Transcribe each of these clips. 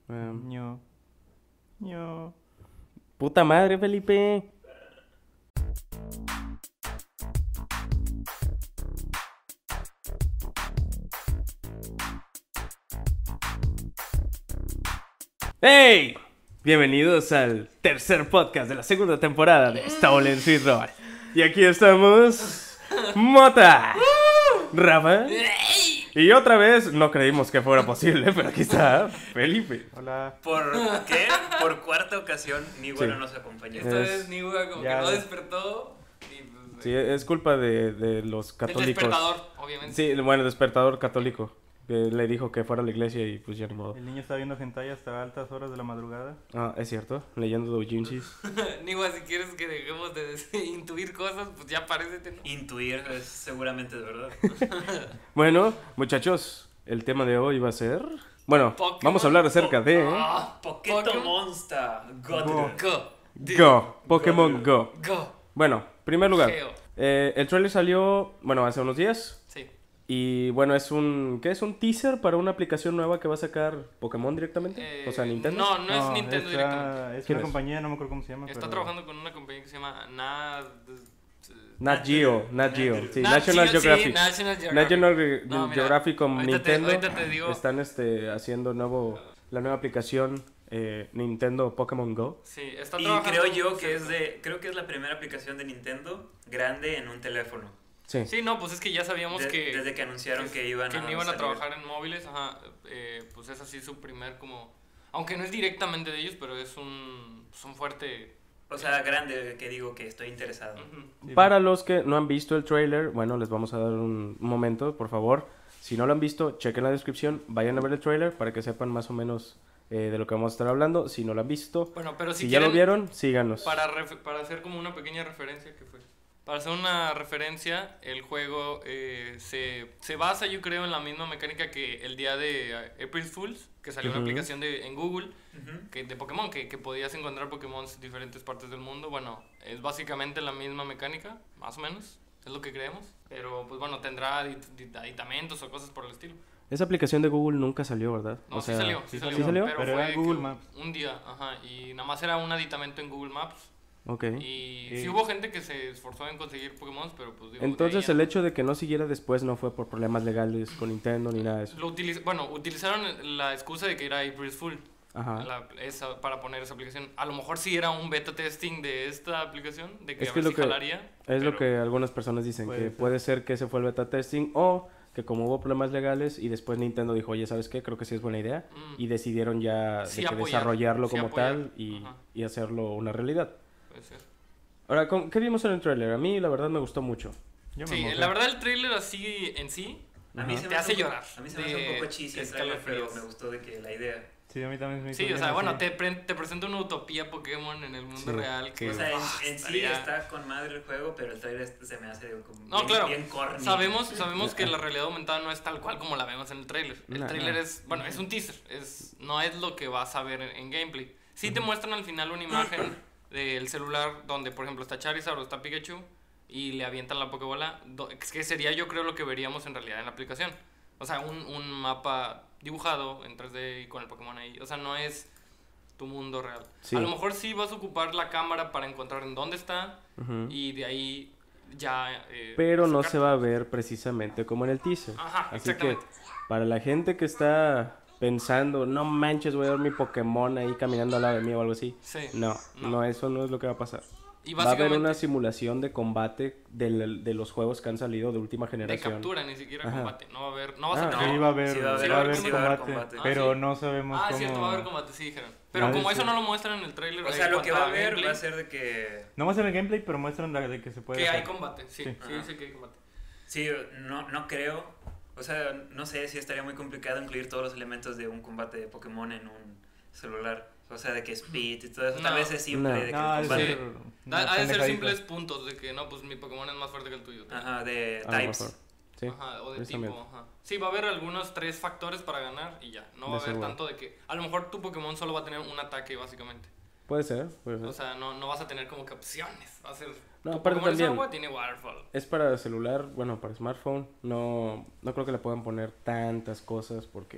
ño. ño. Puta madre, Felipe. ¡Hey! Bienvenidos al tercer podcast de la segunda temporada de Stolen Sweet Roll. Y aquí estamos, Mota, Rafa, y otra vez no creímos que fuera posible, pero aquí está Felipe. Hola. ¿Por qué? Por cuarta ocasión, Niwa no Sí. nos acompañó. Esta vez Niwa como ya- que no despertó y pues, Sí, es culpa de los el católicos. despertador, obviamente. Sí, bueno, despertador católico. Que le dijo que fuera a la iglesia y pues ya ni modo. El niño está viendo hentai hasta altas horas de la madrugada. Ah, es cierto, leyendo doujinshis. Niwa, si quieres que dejemos de intuir cosas, pues ya parécete, ¿no? Intuir es seguramente de verdad. Bueno, muchachos, el tema de hoy va a ser... Bueno, Pokémon. vamos a hablar acerca de... Pokémon Pokémon. Monster Go. Go. Pokémon Go. Go. Bueno, primer lugar, Geo. el trailer salió, bueno, hace unos días. Sí. Y bueno, es un... ¿Qué es? ¿Un teaser para una aplicación nueva que va a sacar Pokémon directamente? O sea, Nintendo. No es Nintendo directamente. Es ¿Quién una es? compañía, no me acuerdo cómo se llama. Está pero- trabajando con una compañía que se llama Nat Geo. Sí, Nat National Geo, sí, Geographic. National Geographic. National No, mira, Geographic con ahorita te- Nintendo ahorita te digo. están haciendo la nueva aplicación Nintendo Pokémon Go. Sí, está Y trabajando. creo yo que creo que es la primera aplicación de Nintendo grande en un teléfono. Sí. Sí, no, pues es que ya sabíamos que Desde que anunciaron que iban no iban a salir. trabajar en móviles, ajá, pues es así su primer como, aunque no es directamente de ellos, pero es un fuerte. O sea, grande, que digo que estoy interesado. Ujú. Sí, Para los que no han visto el trailer, bueno, les vamos a dar un momento, por favor. Si no lo han visto, chequen la descripción, vayan a ver el trailer para que sepan más o menos de lo que vamos a estar hablando. Si no lo han visto, Bueno, pero si si ya lo quieren, vieron, síganos. para hacer como una pequeña referencia, ¿qué fue? Para hacer una referencia, el juego se basa, yo creo, en la misma mecánica que el día de April Fools, que salió una Ujú. aplicación en Google Ujú. de Pokémon, que podías encontrar Pokémon en diferentes partes del mundo. Bueno, es básicamente la misma mecánica, más o menos, es lo que creemos. Pero, pues bueno, tendrá aditamentos o cosas por el estilo. Esa aplicación de Google nunca salió, ¿verdad? No, O sea, sí salió, sí sí salió, salió, pero pero era fue en Google que Maps. un día, ajá, y nada más era un aditamento en Google Maps. ok. Y Sí. sí hubo gente que se esforzó en conseguir Pokémon, pero pues digo, Entonces de ahí el hecho de que no siguiera después no fue por problemas legales con Nintendo ni nada de eso. utilizaron la excusa de que era April Fool Ajá. para poner esa aplicación. A lo mejor sí era un beta testing de esta aplicación, de que Es a que ver lo si que- jalaría. Es pero- lo que algunas personas dicen, Puede que ser. puede ser que ese fue el beta testing o que como hubo problemas legales y después Nintendo dijo, oye, ¿sabes qué? Creo que sí es buena idea. Mm, Y decidieron ya Sí, de que apoyar, desarrollarlo sí, como apoyar. tal Ajá. y hacerlo una realidad. puede ser. Ahora, ¿qué vimos en el trailer? A mí la verdad me gustó mucho. Yo me Sí, mojé. la verdad el trailer así en sí A mí Ajá. se te me hace hace llorar. A mí se me hace un poco cheesy el trailer, pero escalofríos. me gustó de que la idea. Sí, a mí también me hizo Sí, o bien sea, bueno, así. te presenta una utopía Pokémon en el mundo Sí, real. Que, sí. O sea, en sí estaría- está con madre el juego, pero el trailer se me hace como No, bien, claro. bien corny. Sabemos que la realidad aumentada no es tal cual como la vemos en el trailer. El No, trailer no. es, bueno, es un teaser, no es lo que vas a ver en gameplay. Sí te muestran al final una imagen del celular donde, por ejemplo, está Charizard o está Pikachu y le avientan la Pokébola, que sería yo creo lo que veríamos en realidad en la aplicación. O sea, un mapa dibujado en 3D y con el Pokémon ahí. O sea, no es tu mundo real. Sí. A lo mejor sí vas a ocupar la cámara para encontrar en dónde está Ujú. y de ahí ya... Pero no sacar se va a ver precisamente como en el teaser. Ajá, Así que exactamente. para la gente que está pensando, no manches, voy a ver mi Pokémon ahí caminando al lado de mí o algo así. Sí. No, eso no es lo que va a pasar. Y Va a haber básicamente una simulación de combate de los juegos que han salido de última de generación. captura, ni siquiera Ajá. combate. No vas Ah, a Sí, tener... va a haber, Sí, va a haber- va a haber sí va a haber combate, combate. pero Ah, sí. no sabemos cómo... cierto, va a haber combate, sí dijeron. Pero Ah, como sí. eso no lo muestran en el trailer, O sea, en lo que cuanto va a haber gameplay, va a ser de que... No muestran el gameplay, pero muestran de que se puede que hay hacer. combate, sí. Sí. Sí, Ajá. dice que hay combate. Sí, no creo. O sea, no sé si estaría muy complicado incluir todos los elementos de un combate de Pokémon en un celular. O sea, de que speed y todo eso. Tal No. vez es simple. No. De que No, ha el de combate... ser una Ha de ser pendejadita. simples puntos de que no, pues mi Pokémon es más fuerte que el tuyo. Ajá, de A lo types. mejor. Sí, Ajá, o de precisamente. tipo, ajá. Sí, va a haber algunos 3 factores para ganar y ya. No va a De haber seguro. tanto de que... A lo mejor tu Pokémon solo va a tener un ataque, básicamente. Puede ser, puede ser. O sea, no vas a tener como que opciones. Va a ser... No, tu aparte Pokémon es también- agua, tiene Waterfall. Es para celular, bueno, para smartphone. No creo que le puedan poner tantas cosas porque pues,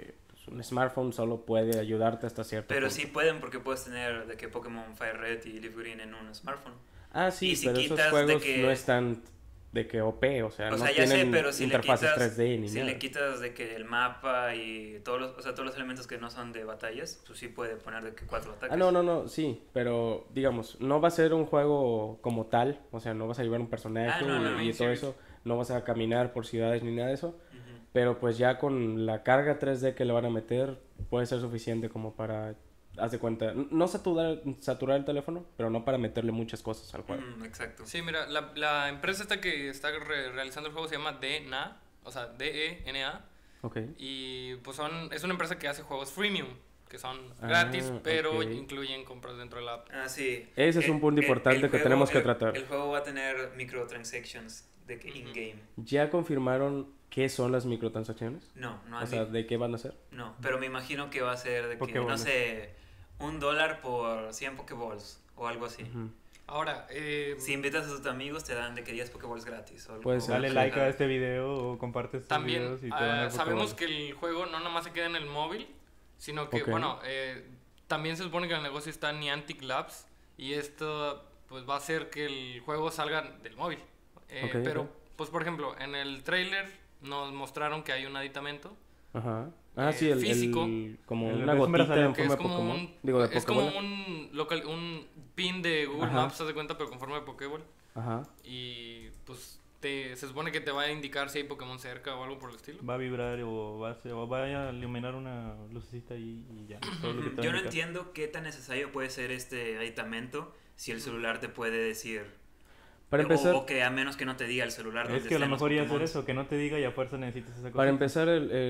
un smartphone solo puede ayudarte hasta cierto Pero punto. sí pueden porque puedes tener de que Pokémon Fire Red y Leaf Green en un smartphone. Ah, sí, y si pero esos quitas de juegos que- no están de que OP, o sea, O no sea, ya sé, tienen pero si le interfaces quitas, 3D ni si nada. le quitas de que el mapa y todos los elementos que no son de batallas, pues sí puede poner de que 4 ataques. Ah, no, sí, pero digamos, no va a ser un juego como tal, o sea, no vas a llevar un personaje y main todo series. eso, no vas a caminar por ciudades ni nada de eso, Ujú. pero pues ya con la carga 3D que le van a meter, puede ser suficiente como para, haz de cuenta, no saturar el teléfono, pero no para meterle muchas cosas al juego. Exacto. Sí, mira, la empresa esta que está realizando el juego se llama DENA, o sea, DENA, Ok. y pues es una empresa que hace juegos freemium, que son gratis, pero ok. incluyen compras dentro de la app. Ah, sí. Ese es un punto importante que tenemos que tratar. El juego va a tener microtransactions de que in-game. ¿Ya confirmaron qué son las microtransacciones? No, no O así. sea, ¿de qué van a ser? No, pero me imagino que va a ser de que, Pokébolas. no sé, $1 por 100 Pokéballs o algo así. Ujú. Ahora, Si invitas a tus amigos te dan de que 10 Pokéballs gratis. O algo. Puede ser. Dale Sí. like a este video o comparte estos también videos y te van a dar sabemos Pokéballs. que el juego no nomás se queda en el móvil, sino que, Ok. bueno, también se supone que el negocio está en Niantic Labs y esto pues va a hacer que el juego salga del móvil. Ok, Pero, ok. pues por ejemplo, en el trailer nos mostraron que hay un aditamento Ajá. Ah, sí, físico. como El- una es un gotita brazalete. en que forma es de como Pokémon. un, Digo, de es como Pokébola. un pin de Google Ajá. Maps, haz de cuenta, pero con forma de Pokéball. Ajá. Y pues se supone que te va a indicar si hay Pokémon cerca o algo por el estilo. Va a vibrar o va a iluminar una lucecita ahí y ya. Todo lo que te va a Yo no indicar. entiendo qué tan necesario puede ser este aditamento si el celular te puede decir. Para empezar, O que a menos que no te diga el celular. Es dónde que a lo estén los mejor iba a hacer Pokémon. eso, que no te diga y a fuerza necesitas esa cosa. para empezar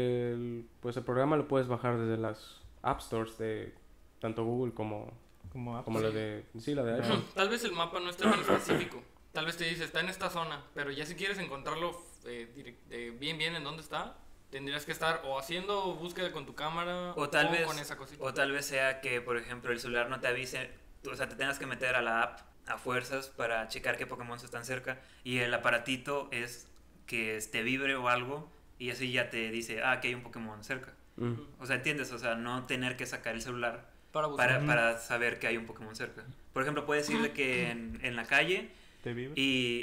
pues el programa lo puedes bajar desde las App Stores de tanto Google como Como la de la de iPhone. Tal vez el mapa no está tan específico. Tal vez te dice, está en esta zona, pero ya si quieres encontrarlo bien en dónde está, tendrías que estar o haciendo búsqueda con tu cámara O tal vez con esa cosita. O tal vez sea que, por ejemplo, el celular no te avise, o sea, te tengas que meter a la app a fuerzas para checar qué Pokémon están cerca y el aparatito es que te vibre o algo y así ya te dice, que hay un Pokémon cerca. Mm. O sea, ¿entiendes? O sea, no tener que sacar el celular Para buscar. para saber que hay un Pokémon cerca. Por ejemplo, puedes ir de que en la calle ¿Te vibra?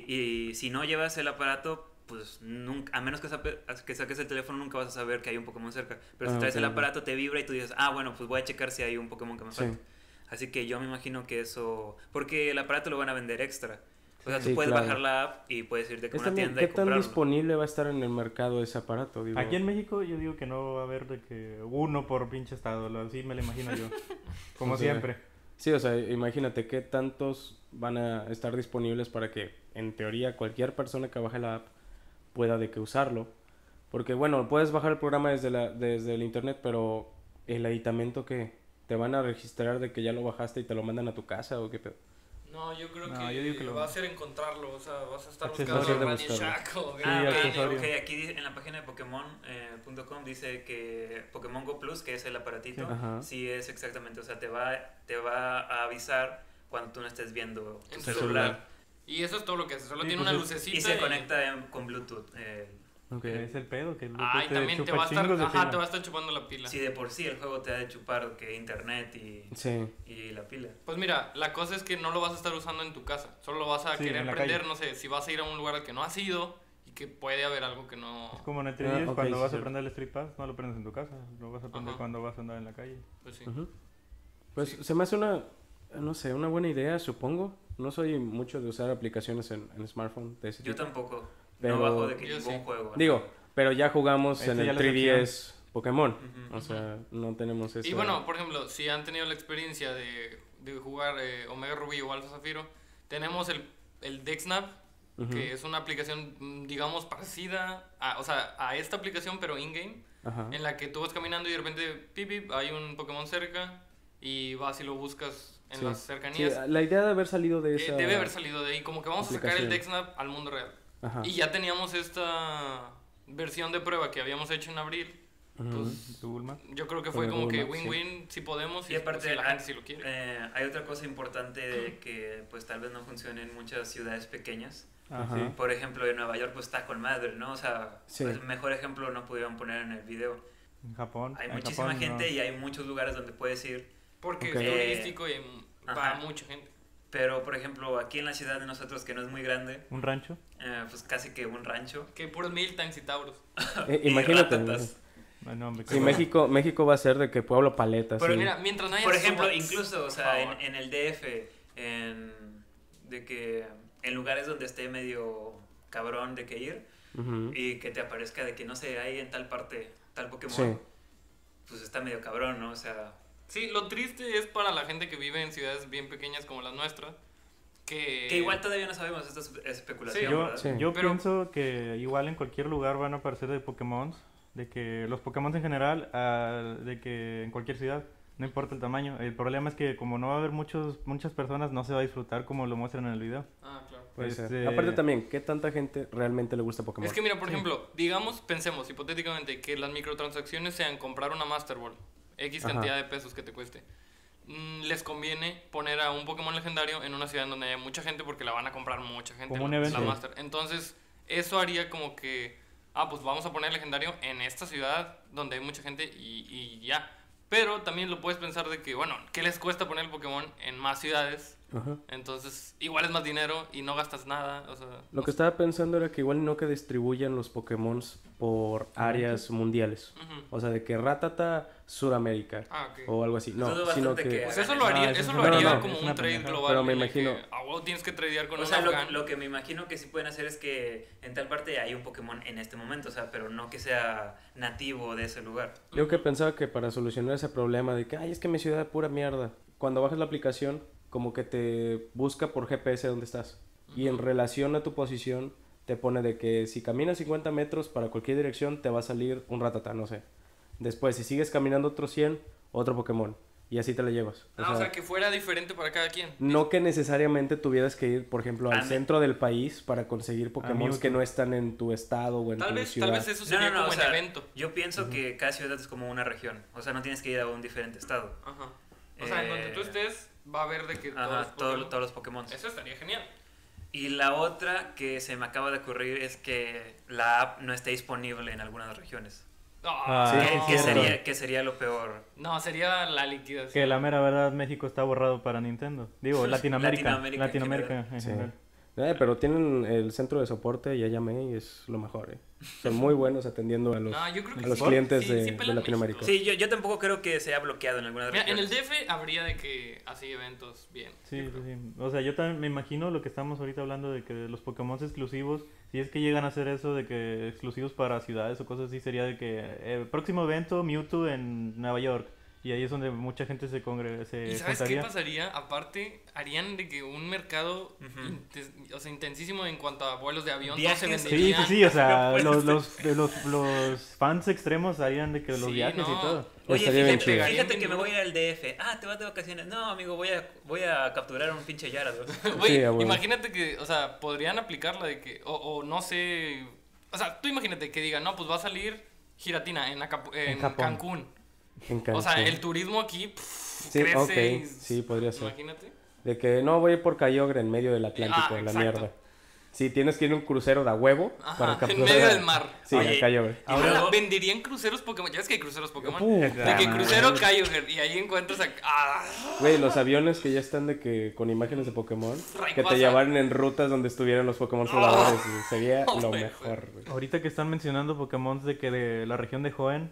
y si no llevas el aparato, pues nunca, a menos que saques el teléfono, nunca vas a saber que hay un Pokémon cerca. Pero si traes el ok. aparato, te vibra y tú dices, bueno, pues voy a checar si hay un Pokémon que me Sí. falta. Así que yo me imagino que eso... Porque el aparato lo van a vender extra. O sea, tú Sí, puedes claro. bajar la app y puedes irte con Es una también, tienda ¿qué y tan comprarlo. disponible va a estar en el mercado ese aparato? Digo, Aquí en México yo digo que no va a haber de que uno por pinche estado, así me lo imagino yo. Como O sea, siempre. Sí, o sea, imagínate qué tantos van a estar disponibles para que, en teoría, cualquier persona que baje la app pueda de que usarlo. Porque, bueno, puedes bajar el programa desde el internet, pero el aditamento que te van a registrar de que ya lo bajaste y te lo mandan a tu casa o qué pedo. No, yo creo No, que yo digo que lo- va a ser encontrarlo, o sea, vas a estar Accesorio buscando de Radio buscarlo. Shack o Sí, Ok, accesorio. ok, aquí en la página de Pokémon.com dice que Pokémon Go Plus, que es el aparatito, Sí. Ajá. sí es exactamente, o sea, te va a avisar cuando tú no estés viendo tu En tu celular. celular. Y eso es todo lo que hace, solo Sí, tiene pues una es- lucecita Y se conecta con Bluetooth. Ok. Es el pedo que el Ay, te también te chupa va a estar, chingos de ajá, pila. te va a estar chupando la pila. Si de por sí el juego te ha de chupar que internet Sí. y la pila. Pues mira, la cosa es que no lo vas a estar usando en tu casa, solo lo vas a Sí, querer en la prender, calle. no sé, si vas a ir a un lugar al que no has ido y que puede haber algo que no... Es como en el 3DS, ok, cuando sí, vas sí. a prender el Street Pass, no lo prendes en tu casa, lo vas a prender Ajá. cuando vas a andar en la calle. Pues sí. Ujú. Pues Sí. se me hace no sé, una buena idea, supongo. No soy mucho de usar aplicaciones en smartphone de ese Yo tipo. tampoco. Pero- No bajo de que Yo ningún sí. juego. Digo, pero ya jugamos Ese en ya el lo 3DS Pokémon. Ujú. O sea, no tenemos esa... Y bueno, por ejemplo, si han tenido la experiencia de jugar Omega Rubí o Alpha Zafiro, tenemos el DexNav, Ujú. que es una aplicación, digamos, parecida a esta aplicación, pero in-game, Ajá. en la que tú vas caminando y de repente, pip, pip, hay un Pokémon cerca y vas y lo buscas en Sí. las Sí, cercanías. la idea de haber salido de esa... Debe haber salido de ahí, como que vamos a sacar el aplicación. DexNav al mundo real. Ajá. Y ya teníamos esta versión de prueba que habíamos hecho en abril. Ujú. Pues Google Maps. yo creo que Con fue el como Google que Maps, win-win si podemos Y aparte, si la gente sí lo quiere. hay otra cosa importante de que pues tal vez no funcione en muchas ciudades pequeñas. Ajá. sí. Por ejemplo, en Nueva York pues está con madre, ¿no? O sea, Sí. pues, mejor ejemplo no pudieron poner en el video. En Japón. Hay en muchísima Japón, gente no. y hay muchos lugares donde puedes ir. Porque Ok. es turístico y va Ajá. mucha gente. Pero, por ejemplo, aquí en la ciudad de nosotros, que no es muy grande, ¿Un rancho? pues casi que un rancho. Que puros Miltanks y Tauros. Y Imagínate. ratatas. Ay, no, hombre, qué Sí, bueno. México va a ser de que pueblo paleta. Pero sí. Mira, mientras no haya Por ejemplo, SWATs, incluso, o por sea, favor. en el DF, de que en lugares donde esté medio cabrón de que ir Ujú. y que te aparezca de que no sé, hay en tal parte, tal Pokémon, Sí. pues está medio cabrón, ¿no? O sea, Sí, lo triste es para la gente que vive en ciudades bien pequeñas como las nuestras. Que igual todavía no sabemos, esto es especulación, Sí, Yo, ¿verdad? Sí. yo Pero- pienso que igual en cualquier lugar van a aparecer de Pokémon, de que los Pokémon en general, de que en cualquier ciudad, no importa el tamaño. El problema es que como no va a haber muchas personas, no se va a disfrutar como lo muestran en el video. Ah, claro. Puede ser. Este- Aparte también, ¿qué tanta gente realmente le gusta Pokémon? Es que mira, por ejemplo, pensemos hipotéticamente que las microtransacciones sean comprar una Master Ball, X Ajá. cantidad de pesos que te cueste. Les conviene poner a un Pokémon legendario en una ciudad en donde haya mucha gente porque la van a comprar mucha gente. Como un la evento. Master. Entonces, eso haría como que, pues vamos a poner legendario en esta ciudad donde hay mucha gente y ya. Pero también lo puedes pensar de que, bueno, ¿qué les cuesta poner el Pokémon en más ciudades? Ajá. Entonces, igual es más dinero y no gastas nada. O sea, Lo que estaba pensando era que igual no que distribuyan los Pokémon por áreas mundiales. Ujú. O sea, de que Ratata, Suramérica. Ok. O algo así. No, Dudo sino bastante que... que- Pues eso hagan lo eso. haría, eso eso es lo una- haría no, como es un una trade pendejada. global. Pero me en el imagino- que a huevo tienes que tradear con O un sea, afgano. lo que me imagino que sí pueden hacer es que en tal parte hay un Pokémon en este momento, o sea, pero no que sea nativo de ese lugar. Yo que pensaba que para solucionar ese problema de que, ay, es que mi ciudad es pura mierda. Cuando bajas la aplicación, como que te busca por GPS dónde estás. Y en relación a tu posición, te pone de que si caminas 50 metros para cualquier dirección, te va a salir un Rattata, no sé. Después, si sigues caminando otros 100, otro Pokémon. Y así te la llevas. O sea, que fuera diferente para cada quien. no que necesariamente tuvieras que ir, por ejemplo, al Ah, centro del país para conseguir Pokémon Mewtwo. que no están en tu estado o en Tal tu vez ciudad. eso sería como o en sea, evento. yo pienso que cada ciudad es como una región, o sea, no tienes que ir a un diferente estado. Ajá. O sea, en donde tú estés, va a haber de que Ajá, Pokémon. todos los Pokémon. Eso estaría genial. Y la otra que se me acaba de ocurrir es que la app no esté disponible en algunas regiones. Ah, Sí, sí, que, es cierto. que sería lo peor. No, sería la liquidación. Que la mera verdad, México está borrado para Nintendo. Digo, Latinoamérica. Latinoamérica en Latinoamérica en Sí. general. Pero tienen el centro de soporte, ya llamé y es lo mejor, Son muy buenos atendiendo a los, No, yo creo que a los sí. clientes Sí, de, sí de pelan Latinoamérica. México. Sí, yo tampoco creo que sea bloqueado en algunas Mira, en regiones. el DF habría de que así eventos bien. Sí, sí, sí. O sea, yo también me imagino lo que estamos ahorita hablando de que los Pokémon exclusivos, si es que llegan a hacer eso de que exclusivos para ciudades o cosas así, sería de que próximo evento Mewtwo en Nueva York. Y ahí es donde mucha gente se ¿Y sabes qué juntaría. pasaría? Aparte, harían de que un mercado o sea, intensísimo en cuanto a vuelos de avión, todos se Viajes. Sí, venderían. sí, sí, o sea, Puede los fans extremos harían de que los Sí, viajes y no. todo. Oye, Estaría bien fíjate, chido. fíjate que me voy a ir al DF. Ah, te vas de vacaciones. No, amigo, voy a capturar un pinche Gyarados. Güey, Sí, a huevo. imagínate que, o sea, podrían aplicarla de que, o no sé, o sea, tú imagínate que digan, no, pues va a salir Giratina en Japón. Cancún. En O sea, Cancún. el turismo aquí Sí, crece. ok, y- sí, podría ser. Imagínate. De que no voy a ir por Kyogre en medio del Atlántico, la exacto. mierda. Sí, tienes que ir en un crucero de a huevo Ajá, para en capturar. medio del mar. Sí, Oye, a Kyogre. Y luego- Venderían cruceros Pokémon. Ya ves que hay cruceros Pokémon. Puta De que madre. crucero Kyogre y ahí encuentras a. Güey, los aviones que ya están de que con imágenes de Pokémon, que Rayquaza. te llevaran en rutas donde estuvieran los Pokémon voladores, güey, sería Oh, lo güey, mejor, güey. Ahorita que están mencionando Pokémon de que de la región de Hoenn,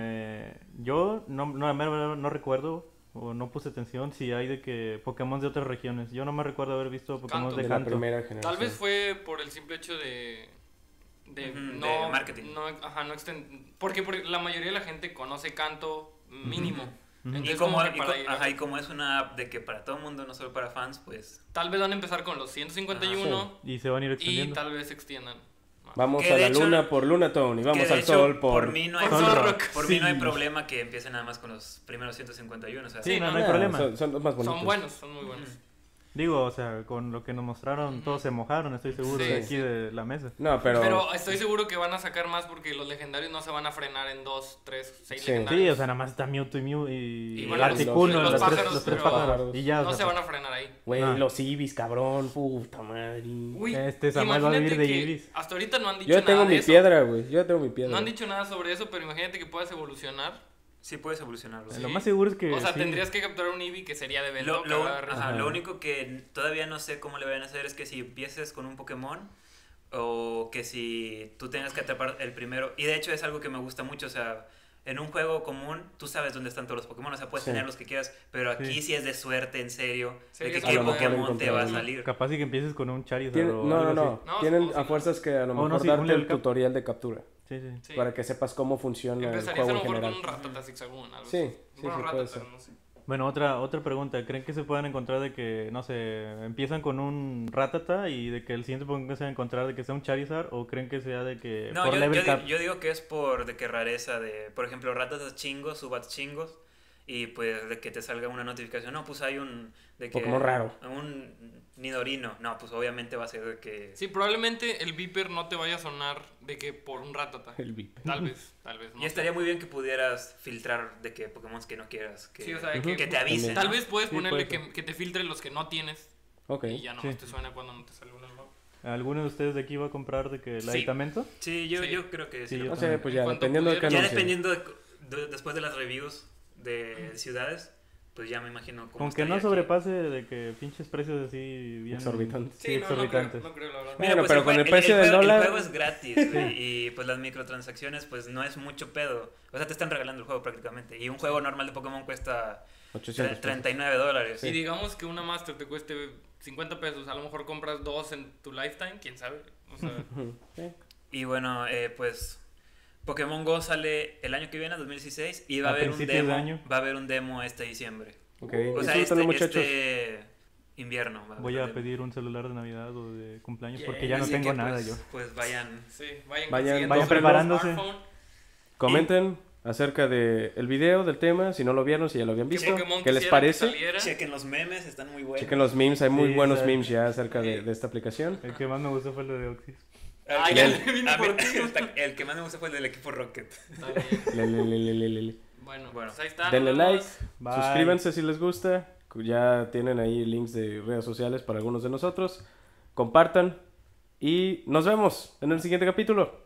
yo no recuerdo o no puse atención si hay de que Pokémon de otras regiones. Yo no me recuerdo haber visto Pokémon Kanto. de De la Kanto. primera generación. Tal vez fue por el simple hecho de Ujú, no, de marketing. No, ajá, no porque la mayoría de la gente conoce Kanto mínimo. Ujú. Entonces, Y como, como que para ir a- ajá, y como es una app de que para todo el mundo, no solo para fans, pues... tal vez van a empezar con los 151 Y se van a ir y extendiendo. tal vez se extiendan. más. Vamos Que a de la hecho- luna por Lunatone y que vamos de al hecho, sol por... mí no hay, por Sol Rock. por mí no hay Sí. problema que empiecen nada más con los primeros 151, o sea... Sí, no hay no, problema. Son los más bonitos. Son buenos, son muy buenos. Digo, o sea, con lo que nos mostraron, todos se mojaron, estoy seguro, Sí, de aquí de la mesa. No, Pero estoy seguro que van a sacar más porque los legendarios no se van a frenar en 2, 3, 6 Sí. legendarios. Sí, o sea, nada más está Mewtwo y Mew y Y bueno, Articuno, los los pájaros, los tres pero pájaros. Y ya, o no sea, se van a frenar ahí. Güey, Ah. los Ibis, cabrón, puta madre. Uy, Samuel va a vivir imagínate de que Ibis. hasta ahorita no han dicho Yo ya nada tengo de mi eso. piedra, güey. Yo ya tengo mi piedra. No han dicho nada sobre eso, pero imagínate que puedas evolucionar. Sí puedes evolucionarlo. Lo más seguro es que O sea, sí. tendrías que capturar un Eevee que sería de evento. Ajá, lo único que todavía no sé cómo le vayan a hacer es que si empieces con un Pokémon o que si tú tengas que atrapar el primero. Y de hecho es algo que me gusta mucho, o sea, en un juego común tú sabes dónde están todos los Pokémon, o sea, puedes Sí. tener los que quieras, pero aquí Sí. sí es de suerte, en serio, de que Sí, qué a lo mejor Pokémon te va a encontrar uno. salir. Capaz y que empieces con un Charizard Tiene- o No, algo no, así. no. No, Tienen no, a sí. fuerzas que a lo Oh, no, mejor sí, darte ponle el el cap- tutorial de captura. Sí, sí. Sí. Para que sepas cómo funciona el Empezarías a juego lo en mejor general. con un Rattata Zigzagoon, algo Sí, así. sí, Bueno, sí, Rattata, puede ser. pero no sé. Bueno, otra pregunta. ¿Creen que se puedan encontrar de que, no sé, empiezan con un Rattata y de que el siguiente Pokémon que se va a encontrar de que sea un Charizard? ¿O creen que sea de que No, por yo, level yo, cap? yo digo que es por de que rareza de, por ejemplo, ratas chingos, subats chingos, y pues de que te salga una notificación, no, pues hay un, de que Pokémon raro. un Nidorino, no, pues obviamente va a ser de que, Sí, probablemente el Viper no te vaya a sonar de que por un Rattata. El VIP. Tal vez. No y sé. estaría muy bien que pudieras filtrar de que Pokémon que no quieras, que, Sí, o sea, Ujú. que te avisen. Tal ¿no? vez puedes Sí, ponerle puede ser. que te filtre los que no tienes Ok. y ya nomás Sí. te suena cuando no te sale uno nuevo. ¿Alguno de ustedes de aquí va a comprar de que el Sí. aditamento? Sí, Sí. yo creo que sí. Sí, lo yo No puedo. sé, pues En ya, cuanto dependiendo de qué Ya anuncien. dependiendo después de las reviews de ciudades, pues ya me imagino cómo Aunque no estaría aquí. sobrepase de que pinches precios así bien... Exorbitantes. Sí, exorbitantes. No creo, la verdad. Bueno, Pues pero con jue- el precio del juego- dólar- El juego es gratis, güey, y pues las microtransacciones pues no es mucho pedo. O sea, te están regalando el juego prácticamente. Y un juego normal de Pokémon cuesta 800 pesos. $39. Si digamos que una Master te cueste 50 pesos, a lo mejor compras 2 en tu lifetime, quién sabe. O sea, Ujú, sí. Y bueno, pues Pokémon Go sale el año que viene, 2016, y va a A haber un principios de demo. año. Va a haber un demo este diciembre. Ok, O sea, disfrútenlo, muchachos. invierno. va a Voy haber a demo. pedir un celular de Navidad o de cumpleaños Yeah. porque ya no Así tengo que, nada pues, yo. Pues vayan. sí, Vayan consiguiendo su preparándose. smartphone. Comenten acerca del video, del tema, si no lo vieron, si ya lo habían ¿Qué visto, Pokémon qué les quisiera que parece. saliera? Chequen los memes, están muy buenos. Chequen los memes, hay muy Sí, buenos exacto. memes ya acerca de esta aplicación. El que más me gustó fue el de Deoxys. Ah, El- ya el- le vine a mí- por ti. el que más me gustó fue el del equipo Rocket. Está bien. Le. Bueno, Bueno, pues ahí está. Denle nos like, vemos. Bye. suscríbanse si les gusta. Ya tienen ahí links de redes sociales para algunos de nosotros. Compartan y nos vemos en el siguiente capítulo.